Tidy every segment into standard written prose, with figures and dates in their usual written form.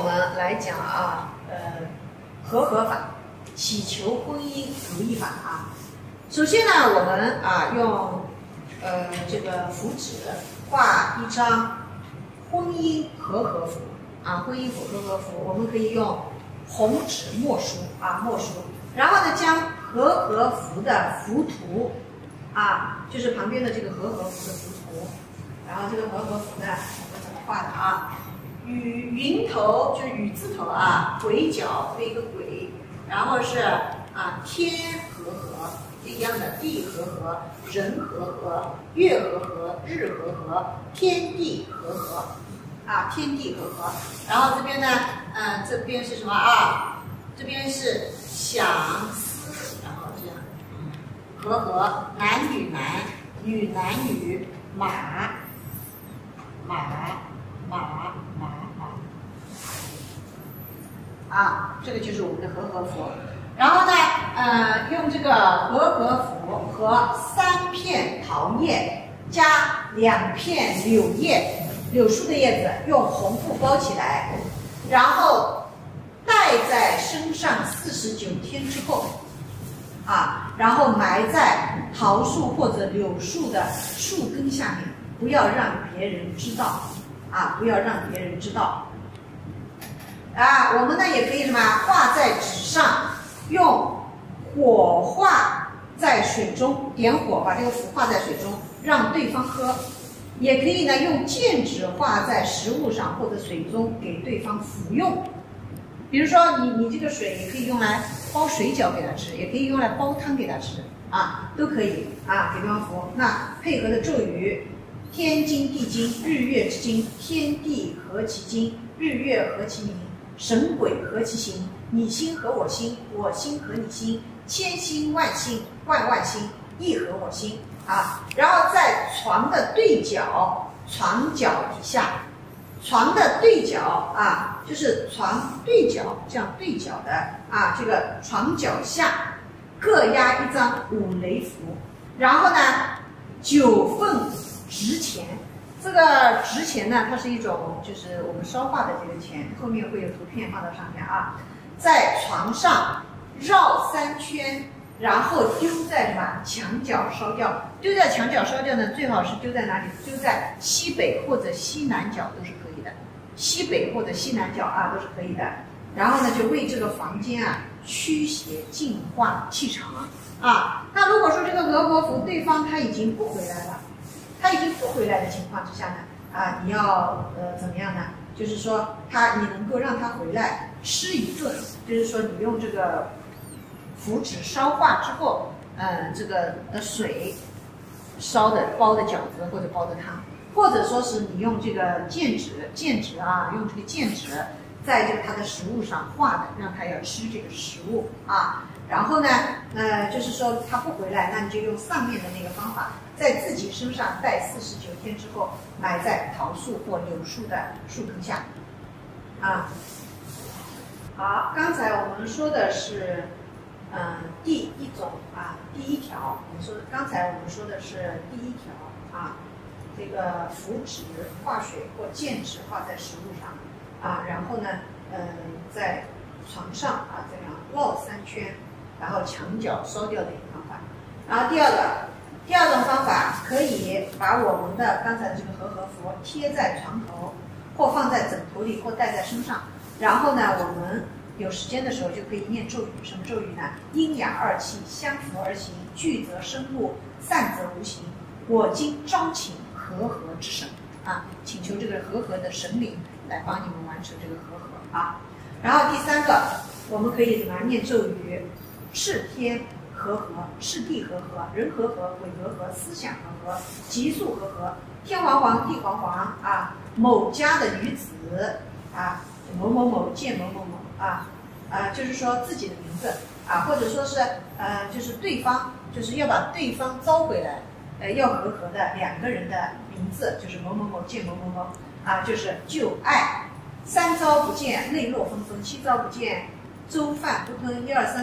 们来讲啊，和合法，祈求婚姻如意法啊。首先呢，我们啊用这个符纸画一张婚姻和合符啊，婚姻符和合符，我们可以用红纸墨书啊墨书，然后呢将和合符的符图啊，就是旁边的这个和合符的符图，然后这个和合符呢我们怎么画的啊？云头就是雨字头啊，鬼角这一个鬼，然后是啊天和合一样的，地和合，人和合，月和合，日和合，天地和合啊，天地和合。然后这边呢，这边是什么啊？这边是想思，然后这样和合，男女男，女男女，马。啊，这个就是我们的和合符。然后呢，用这个和合符和3片桃叶加2片柳叶，柳树的叶子，用红布包起来，然后戴在身上49天之后，啊，然后埋在桃树或者柳树的树根下面，不要让别人知道，啊，不要让别人知道。啊，我们呢也可以什么画在纸上，用火画在水中，点火把这个符画在水中，让对方喝。也可以呢用剑指画在食物上或者水中，给对方服用。比如说你这个水也可以用来包水饺给他吃，也可以用来煲汤给他吃啊，都可以啊，给对方服。那配合的咒语：天经地经，日月之经，天地合其经，日月合其名。神鬼合其形，你心合我心，我心合你心，千心万心，万万心，亦合我心啊！然后在床的对角，床脚底下，床的对角啊，就是床对角这样对角的啊，这个床脚下各压一张5雷符，然后呢9份值钱。这个值钱呢，它是一种就是我们烧化的这个钱，后面会有图片放到上面啊。在床上绕3圈，然后丢在什么墙角烧掉。丢在墙角烧掉呢，最好是丢在哪里？丢在西北或者西南角都是可以的，西北或者西南角啊都是可以的。然后呢，就为这个房间啊驱邪净化气场啊。那如果说这个和合符对方他已经不回来了。他已经不回来的情况之下呢，啊，你要怎么样呢？就是说你能够让他回来吃一顿，就是说你用这个符纸烧化之后，这个的水烧的包的饺子或者包的汤，或者说是你用这个剑指啊，用这个剑指在这个他的食物上画的，让他要吃这个食物啊。然后呢，就是说他不回来，那你就用上面的那个方法，在自己身上戴49天之后，埋在桃树或柳树的树根下，啊。好，刚才我们说的是，第一种啊，第1条，刚才我们说的是第1条啊，这个符纸画水或剑指画在食物上啊，然后呢，在床上啊这样绕3圈。然后墙角烧掉的一个方法，然后第二种方法可以把我们的刚才的这个和合符贴在床头，或放在枕头里，或戴在身上。然后呢，我们有时间的时候就可以念咒语，什么咒语呢？阴阳2气相符而行，聚则生物，散则无形。我今招请和合之神啊，请求这个和合的神灵来帮你们完成这个和合啊。然后第3个，我们可以怎么念咒语？是天和合，是地和合，人和合，鬼和合，思想和合，极速和合，天黄黄，地黄黄啊，某家的女子啊，某某某见某某某啊，就是说自己的名字啊，或者说是就是对方，就是要把对方招回来，要和合的2个人的名字，就是某某某见某某某啊，就是旧爱，3朝不见，泪落纷纷；7朝不见。粥饭不吞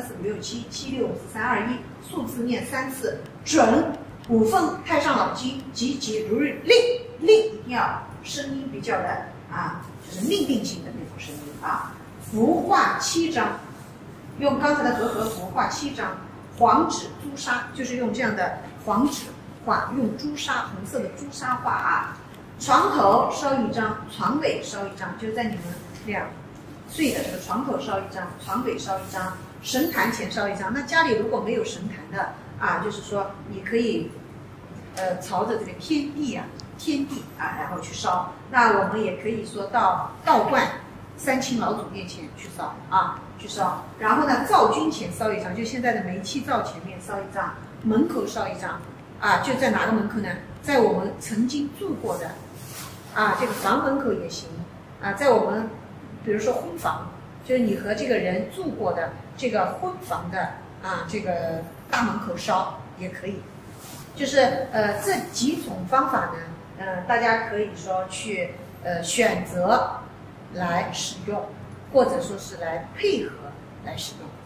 ，1、2、3、4、5、6、7，7、6、5、4、3、2、1，数字念3次，准5分太上老君，急急如律令一定要声音比较的就是命令性的那种声音符画7张，用刚才的和合符画7张，黄纸朱砂就是用这样的黄纸画，用朱砂红色的朱砂画床头烧1张，床尾烧1张，就在你们俩睡的这个床头烧1张，床尾烧1张，神坛前烧1张。那家里如果没有神坛的就是说你可以朝着这个天地然后去烧。那我们也可以说到道观三清老祖面前去烧去烧。然后呢，灶君前烧1张，就现在的煤气灶前面烧1张，门口烧1张就在哪个门口呢？在我们曾经住过的这个房门口也行在我们比如说婚房，就是你和这个人住过的这个婚房的这个大门口烧也可以。就是这几种方法呢，大家可以说去选择来使用，或者说是来配合来使用。